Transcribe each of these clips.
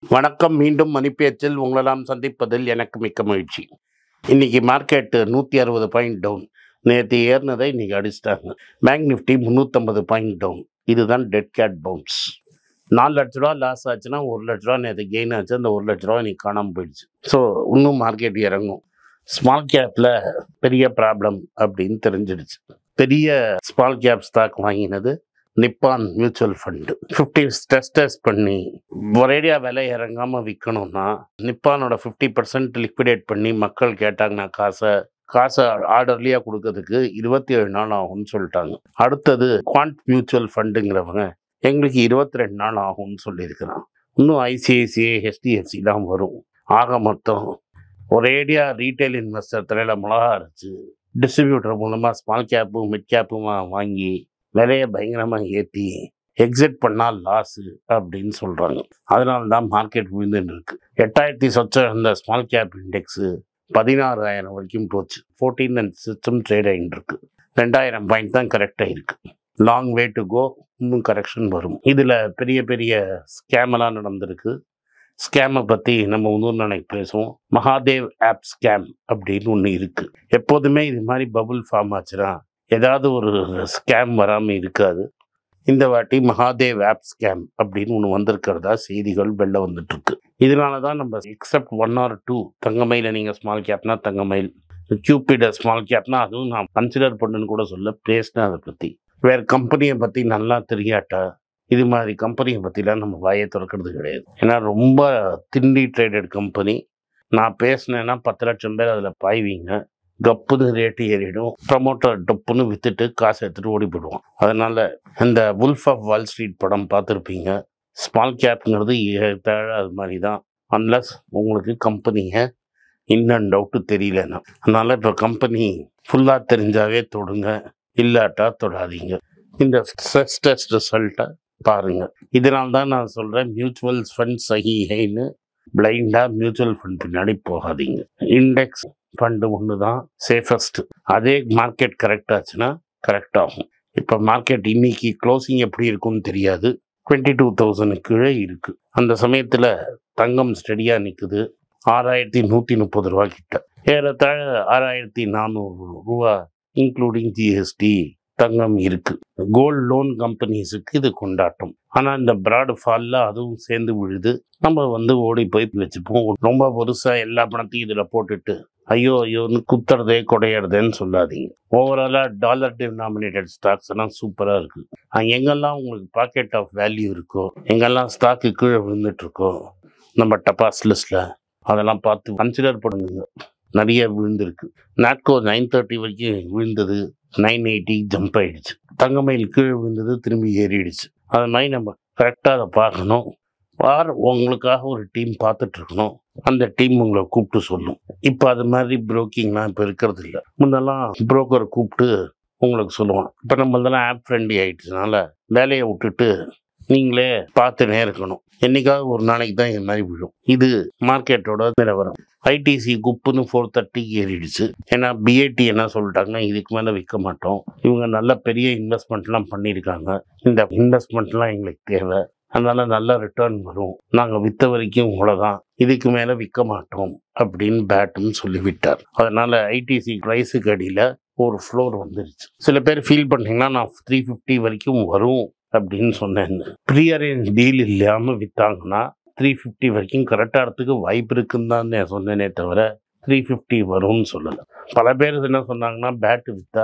வணக்கம். மீண்டும் மணிப்பேச்சில் உங்களெல்லாம் சந்திப்பதில் எனக்கு மிக்க மகிழ்ச்சி. இன்னைக்கு மார்க்கெட்டு 160 பாயிண்ட் டவுன். நேற்று ஏறினதை இன்னைக்கு அடிச்சிட்டாங்க. Bank Nifty 350 point down. இதுதான் டெட் கேட் பவுன்ஸ். 4 லட்ச ரூபா லாஸ் ஆச்சுன்னா 1 லட்ச ரூபா நேற்று கெயின் ஆச்சு. அந்த 1 லட்ச ரூபா இன்னைக்கு காணாமல் போயிடுச்சு. ஸோ இன்னும் மார்க்கெட் இறங்கும். ஸ்மால் கேப்பில் பெரிய ப்ராப்ளம் அப்படின்னு தெரிஞ்சிடுச்சு. பெரிய ஸ்மால் கேப் ஸ்டாக் வாங்கினது Nippon mutual fund. 50 stress test பண்ணி ஒரேடியா விலை இறங்காமல் விற்கணும்னா நிப்பானோட 50% லிக்விடேட் பண்ணி மக்கள் கேட்டாங்கன்னா காசை ஆர்டர்லியாக கொடுக்கறதுக்கு 27 நாள் ஆகும்னு சொல்லிட்டாங்க. அடுத்தது குவாண்ட் மியூச்சுவல் ஃபண்டுங்கிறவங்க எங்களுக்கு 22 நாள் ஆகும்னு சொல்லியிருக்கிறான். இன்னும் ஐசிஐசிஐ ஹெச்டிஎஃப்சி தான் வரும். ஆக மொத்தம் ஒரேடியா ரீட்டைல் இன்வெஸ்டர் தலையில் மிளகா அரைச்சு டிஸ்ட்ரிபியூட்டர் மூலமாக ஸ்மால் கேப்பும் மிட் கேப்புமா வாங்கி விலையை பயங்கரமாக ஏற்றி எக்ஸிட் பண்ணால் லாஸு அப்படின்னு சொல்கிறாங்க. அதனால தான் மார்க்கெட் விழுந்துன்னு இருக்கு. 8000 சொச்சம் இருந்த ஸ்மால் கேப் இண்டெக்ஸு 16,000 வரைக்கும் போச்சு. 14 அண்ட் சிஸ்டம் ட்ரேட் ஆகிட்டு இருக்கு. 2000 பாயிண்ட் தான் கரெக்டாக இருக்குது. Long way to go. இன்னும் கரெக்ஷன் வரும். இதில் பெரிய பெரிய ஸ்கேமெல்லாம் நடந்திருக்கு. ஸ்கேமை பற்றி நம்ம இன்னொரு நாளைக்கு பேசுவோம். மகாதேவ் ஆப் ஸ்கேம் அப்படின்னு ஒன்று இருக்குது. எப்போதுமே இது மாதிரி பபுள் ஃபார்ம் ஆச்சுன்னா ஏதாவது ஒரு ஸ்கேம் வராமல் இருக்காது. இந்த வாட்டி மகாதேவ் ஆப் ஸ்கேம் அப்படின்னு ஒன்று வந்திருக்கிறதா செய்திகள் வெளில வந்துட்டுருக்கு. இதனால தான் நம்ம எக்ஸப்ட் 1 or 2 தங்கமயில நீங்கள் ஸ்மால் கேப்னா தங்கமயில், கியூபிட ஸ்மால் கேப்னா அதுவும் நான் கன்சிடர் பண்ணுன்னு கூட சொல்ல பேசினேன். அதை பற்றி வேறு கம்பெனியை பற்றி நல்லா தெரியாட்டா இது மாதிரி கம்பெனியை பற்றிலாம் நம்ம வாயை திறக்கிறது கிடையாது. ஏன்னா ரொம்ப திண்டி ட்ரேடட் கம்பெனி. நான் பேசினேன்னா 10 லட்சம் பேர் அதில் பாய்வீங்க. கப்புன்னு ரேட்டு ஏறிடும். ப்ரமோட்டர் டப்புன்னு விற்றுட்டு காசை எடுத்துகிட்டு ஓடி போயிடுவோம். அதனால் இந்த வுல்ஃப் ஆஃப் வால் ஸ்ட்ரீட் படம் பார்த்துருப்பீங்க. ஸ்மால் கேப்புங்கிறது ஏற்றாழ அது மாதிரி தான். அன்லஸ் உங்களுக்கு கம்பெனியை இன் அண்ட் அவுட்டு தெரியலன்னா. அதனால் இப்போ கம்பெனி ஃபுல்லாக தெரிஞ்சாவே தொடுங்க, இல்லாட்டா தொடாதீங்க. இந்த ஸ்ட்ரெஸ் டெஸ்ட் ரிசல்ட்டை பாருங்கள். இதனால தான் நான் சொல்கிறேன், மியூச்சுவல் ஃபண்ட் சகிஹைன்னு பிளைண்டாக மியூச்சுவல் ஃபண்ட் பின்னாடி போகாதீங்க. இண்டெக்ஸ் ஃபண்டு ஒன்று தான் சேஃபஸ்ட்டு. அதே மார்க்கெட் கரெக்ட் ஆச்சுன்னா கரெக்ட் ஆகும். இப்போ மார்க்கெட் இன்னைக்கு க்ளோசிங் எப்படி இருக்குன்னு தெரியாது. 22,000 கீழே இருக்குது. அந்த சமயத்தில் தங்கம் ஸ்டடியாக நிற்குது. 6,130 ரூபா கிட்ட. ஏறத்தாழ 6,400 ரூபா இன்க்ளூடிங் ஜிஎஸ்டி தங்கம் இருக்குது. கோல்டு லோன் கம்பெனிஸுக்கு இது கொண்டாட்டம். ஆனால் இந்த பிராடு ஃபாலில் அதுவும் சேர்ந்து விழுது. நம்ம ஓடி போய் வச்சுப்போம். ரொம்ப பெருசாக எல்லா பணத்தையும் இதில் போட்டுட்டு ஐயோன்னு குத்துறதே குடையிறதுன்னு சொல்லாதீங்க. ஓவராலாக டாலர் டினாமினேட்டட் ஸ்டாக்ஸ் எல்லாம் சூப்பராக இருக்குது. எங்கெல்லாம் உங்களுக்கு பாக்கெட் ஆஃப் வேல்யூ இருக்கோ, எங்கெல்லாம் ஸ்டாக்கு கீழே விழுந்துட்டுருக்கோ நம்ம டபாஸ் லிஸ்ட்டில் அதெல்லாம் பார்த்து கன்சிடர் பண்ணுங்க. நிறைய விழுந்திருக்கு. நாட்கோ 930 வரைக்கும் விழுந்தது, 980 ஜம்ப் ஆகிடுச்சு. தங்கமயில் கீழே விழுந்தது, திரும்பி ஏறிடுச்சு. அது மாதிரி நம்ம கரெக்டாக அதை பார்க்கணும். உங்களுக்காக ஒரு டீம் பார்த்துட்ருக்கணும். அந்த டீம் உங்களை கூப்பிட்டு சொல்லும். இப்போ அது மாதிரி புரோக்கிங்லாம் இப்போ இருக்கிறது இல்லை. முன்னெல்லாம் புரோக்கரை கூப்பிட்டு உங்களுக்கு சொல்லுவான். இப்போ நம்மளதெல்லாம் ஆப் ஃப்ரெண்ட்லி ஆகிடுச்சுனால வேலையை விட்டுட்டு நீங்களே பார்த்துனே இருக்கணும். என்றைக்காவது ஒரு நாளைக்கு தான் இது மாதிரி விழும். இது மார்க்கெட்டோட நிலவரம். ஐடிசி குப்புன்னு 430 ஏறிடுச்சு. ஏன்னா பிஐடி என்ன சொல்லிட்டாங்கன்னா, இதுக்கு மேலே விற்க மாட்டோம். இவங்க நல்ல பெரிய இன்வெஸ்ட்மெண்ட்லாம் பண்ணியிருக்காங்க. இந்த இன்வெஸ்ட்மெண்ட்லாம் எங்களுக்கு தேவை. அதனால் நல்ல ரிட்டர்ன் வரும். நாங்கள் விற்ற வரைக்கும் இவ்வளோதான், இதுக்கு மேலே விற்க மாட்டோம் அப்படின்னு பேட்டுன்னு சொல்லிவிட்டார். அதனால் ஐடிசி ப்ரைஸுக்கு அடியில் ஒரு ஃப்ளோர் வந்துருச்சு. சில பேர் ஃபீல் பண்ணிங்கன்னா நான் 350 வரைக்கும் வரும் அப்படின்னு சொன்னேன். ப்ரீஅரேஞ்ச் டீல் இல்லாமல் விற்றாங்கன்னா 350 வரைக்கும் கரெக்டாகிறதுக்கு வாய்ப்பு இருக்குன்னு தான் நான் சொன்னேனே தவிர 350 வரும்னு சொல்லலை. பல பேர் என்ன சொன்னாங்கன்னா, பேட்டு விற்றா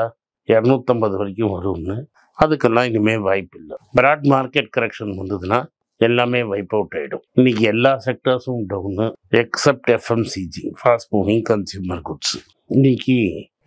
250 வரைக்கும் வரும்னு. அதுக்கெல்லாம் இனிமேல் வாய்ப்பு இல்லை. பிராட் மார்க்கெட் கரெக்ஷன் வந்ததுன்னா எல்லாமே வைப் அவுட் ஆகிடும். இன்றைக்கி எல்லா செக்டர்ஸும் down except FMCG, fast moving consumer goods. இன்றைக்கி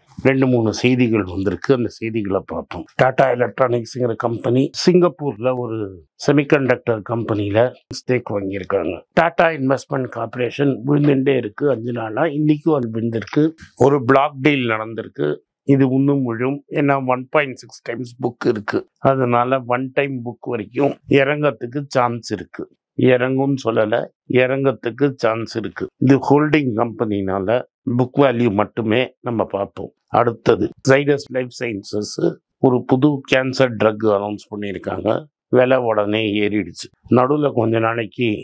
2-3 செய்திகள் வந்திருக்கு. அந்த செய்திகளை பார்ப்போம். டாடா எலக்ட்ரானிக்ஸுங்கிற கம்பெனி சிங்கப்பூரில் ஒரு செமிகண்டக்டர் கம்பெனியில் ஸ்டேக் வாங்கியிருக்காங்க. டாடா இன்வெஸ்ட்மெண்ட் கார்பரேஷன் விழுந்துட்டே இருக்குது. 5 நாளாக இன்றைக்கும் அது விழுந்திருக்கு. ஒரு பிளாக் டீல் நடந்திருக்கு. இது இன்னும் விழும். ஏன்னா 1.6 டைம்ஸ் புக் இருக்குது. அதனால 1 டைம் புக் வரைக்கும் இறங்கத்துக்கு சான்ஸ் இருக்குது. இறங்கும்னு சொல்லலை, இறங்கத்துக்கு சான்ஸ் இருக்குது. இது ஹோல்டிங் கம்பெனினால புக் வேல்யூ மட்டுமே நம்ம பார்ப்போம். அடுத்தது ஜைடஸ் லைஃப் சயின்சஸ் ஒரு புது கேன்சர் ட்ரக் அனௌன்ஸ் பண்ணியிருக்காங்க. விலை உடனே ஏறிடுச்சு. நடுவில் கொஞ்ச நாளைக்கு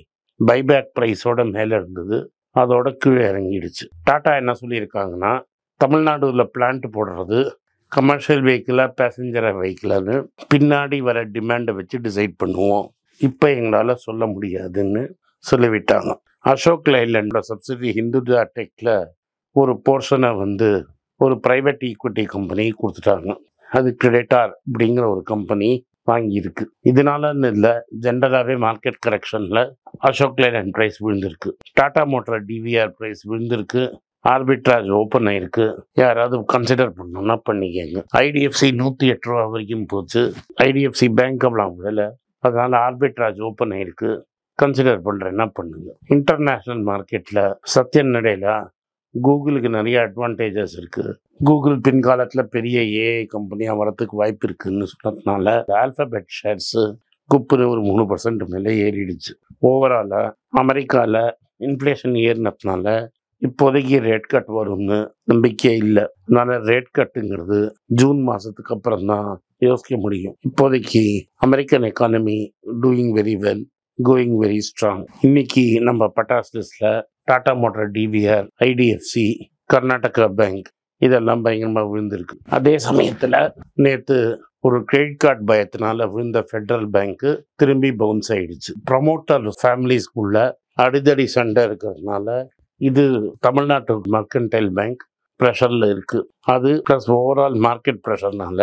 பைபேக் ப்ரைஸோட மேலே இருந்தது, அதோட கீழே இறங்கிடுச்சு. டாட்டா என்ன சொல்லியிருக்காங்கன்னா, தமிழ்நாடுல பிளான்ட் போடுறது கமர்ஷியல் வெஹிக்கிளா பேசஞ்சர் வெஹிக்கிளான்னு பின்னாடி வர டிமாண்டை வச்சு டிசைட் பண்ணுவோம், இப்போ எங்களால் சொல்ல முடியாதுன்னு சொல்லிவிட்டாங்க. அசோக் லைலண்டோட சப்சிடி ஹிந்துஜா டெக்ல ஒரு போர்ஷனை ஒரு பிரைவேட் ஈக்விட்டி கம்பெனி கொடுத்துட்டாங்க. அது கிரெடிட்டார் அப்படிங்கிற ஒரு கம்பெனி வாங்கியிருக்கு. இதனாலன்னு இல்லை, ஜென்ரலாகவே மார்க்கெட் கரெக்ஷனில் அசோக் லைலண்ட் ப்ரைஸ் விழுந்திருக்கு. டாடா மோட்டார் டிவிஆர் ப்ரைஸ் விழுந்திருக்கு. ஆர்பிட்ராஜ் ஓப்பன் ஆயிருக்கு. யாராவது கன்சிடர் பண்ணணும்னா பண்ணிக்கங்க. ஐடிஎஃப்சி 108 ரூபா வரைக்கும் போச்சு. ஐடிஎஃப்சி பேங்க் அவ்வளோ விடலை, அதனால ஆர்பிட்ராஜ் ஓப்பன் ஆயிருக்கு. கன்சிடர் பண்ணுறேன்னா பண்ணுங்க. இன்டர்நேஷ்னல் மார்க்கெட்டில் சத்யன் நடையில கூகுளுக்கு நிறைய அட்வான்டேஜஸ் இருக்குது. கூகுள் பின்காலத்தில் பெரிய ஏஐ கம்பெனியாக வரத்துக்கு வாய்ப்பு இருக்குதுன்னு சொன்னதுனால ஆல்ஃபபெட் ஷேர்ஸு குப்புன்னு ஒரு 3% மேலே ஏறிடுச்சு. ஓவராலாக அமெரிக்காவில் இன்ஃப்ளேஷன் ஏறினதுனால இப்போதைக்கு ரேட் கட் வரும்னு நம்பிக்கை இல்லை. அதனால ரேட் கட்டுங்கிறது ஜூன் மாதத்துக்கு அப்புறம் தான் யோசிக்க முடியும். இப்போதைக்கு American economy doing very well, going very strong. இன்னைக்கு நம்ம பட்டாஸ் லிஸ்ட்ல Tata motor DVR, IDFC, Karnataka bank இதெல்லாம் பயங்கரமாக விழுந்திருக்கு. அதே சமயத்தில் நேற்று ஒரு கிரெடிட் கார்டு பயத்தினால விழுந்த ஃபெடரல் பேங்க்கு திரும்பி பவுன்ஸ் ஆயிடுச்சு. ப்ரமோட்டர் ஃபேமிலிஸ்குள்ள அடிதடி சண்டை இருக்கிறதுனால இது தமிழ்நாட்டு மர்கன்டைல் பேங்க் ப்ரெஷரில் இருக்குது. அது ப்ளஸ் ஓவரால் மார்க்கெட் ப்ரெஷர்னால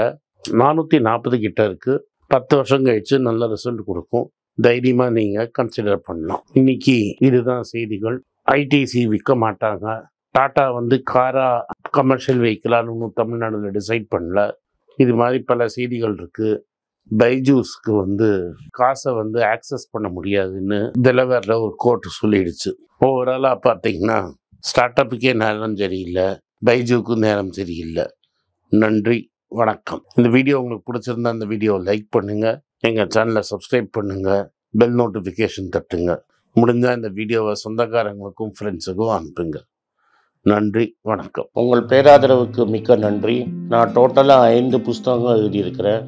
440 கிட்ட இருக்குது. 10 வருஷம் கழிச்சு நல்ல ரிசல்ட் கொடுக்கும். தைரியமாக நீங்கள் கன்சிடர் பண்ணலாம். இன்னைக்கு இதுதான் செய்திகள். ஐடிசி விற்க மாட்டாங்க. டாட்டா காரா கமர்ஷியல் வெஹிக்கிளான்னு இன்னும் தமிழ்நாடுல டிசைட் பண்ணல. இது மாதிரி பல செய்திகள் இருக்குது. பைஜூஸ்க்கு காசை ஆக்சஸ் பண்ண முடியாதுன்னு டெலவேரில் ஒரு கோர்ட் சொல்லிடுச்சு. ஓவராலாக பார்த்தீங்கன்னா ஸ்டார்ட் அப்புக்கே நேரம் சரியில்லை, பைஜூக்கும் நேரம் சரியில்லை. நன்றி, வணக்கம். இந்த வீடியோ உங்களுக்கு பிடிச்சிருந்தா இந்த வீடியோவை லைக் பண்ணுங்கள், எங்கள் சேனலை சப்ஸ்கிரைப் பண்ணுங்கள், பெல் நோட்டிஃபிகேஷன் தட்டுங்க. முடிஞ்சால் இந்த வீடியோவை சொந்தக்காரங்களுக்கும் ஃப்ரெண்ட்ஸுக்கும் அனுப்புங்க. நன்றி, வணக்கம். உங்கள் பேராதரவுக்கு மிக்க நன்றி. நான் டோட்டலாக 5 புஸ்தகங்கள் எழுதியிருக்கிறேன்.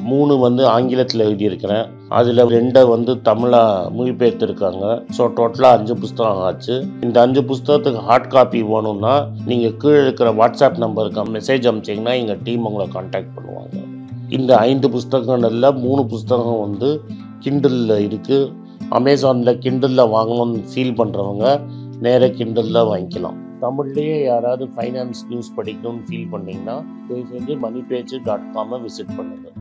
3 ஆங்கிலத்தில் எழுதியிருக்கிறேன். அதில் 2 தமிழாக மொழிபெயர்த்துருக்காங்க. ஸோ டோட்டலாக 5 புஸ்தகம் ஆச்சு. இந்த 5 புஸ்தகத்துக்கு ஹார்ட் காப்பி வேணும்னா நீங்கள் கீழே இருக்கிற வாட்ஸ்அப் நம்பருக்கு மெசேஜ் அனுப்பிச்சிங்கன்னா எங்கள் டீம் உங்களை கான்டாக்ட் பண்ணுவாங்க. இந்த 5 புஸ்தகங்களில் 3 புஸ்தகம் கிண்டலில் இருக்குது. அமேசானில் கிண்டலில் வாங்கணும்னு ஃபீல் பண்ணுறவங்க நேராக கிண்டலில் வாங்கிக்கலாம். தமிழ்லேயே யாராவது ஃபைனான்ஸ் நியூஸ் படிக்கணும்னு ஃபீல் பண்ணிங்கன்னா தயவுசெஞ்சு moneypage.com விசிட் பண்ணுங்கள்.